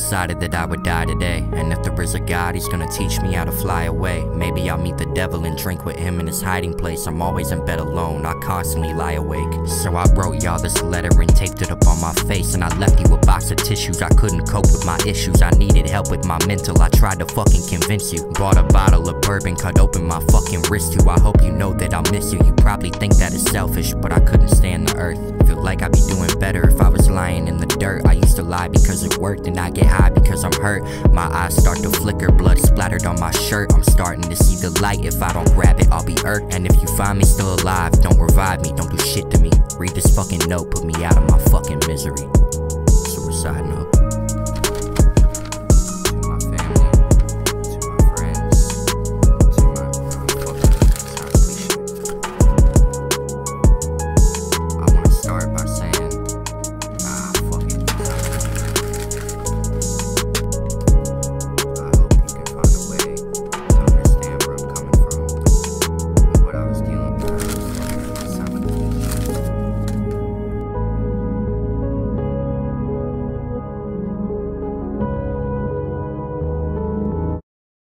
decided that I would die today. And if there is a God, he's gonna teach me how to fly away. Maybe I'll meet the devil and drink with him in his hiding place. I'm always in bed alone, I constantly lie awake. So I wrote y'all this letter and taped it up on my face. And I left you a box of tissues, I couldn't cope with my issues. I needed help with my mental, I tried to fucking convince you. Bought a bottle of bourbon, cut open my fucking wrist too. I hope you know that I'll miss you. You probably think that is selfish, but I couldn't stand the earth. Feel like I'd be doing better if I was lying in the dirt. I used to lie because it worked, and I get high because I'm hurt. My eyes start to flicker, blood splattered on my shirt. I'm starting to see the light, if I don't grab it, I'll be irked. And if you find me still alive, don't revive me, don't do shit to me. Read this fucking note, put me out of my fucking misery. Suicide note.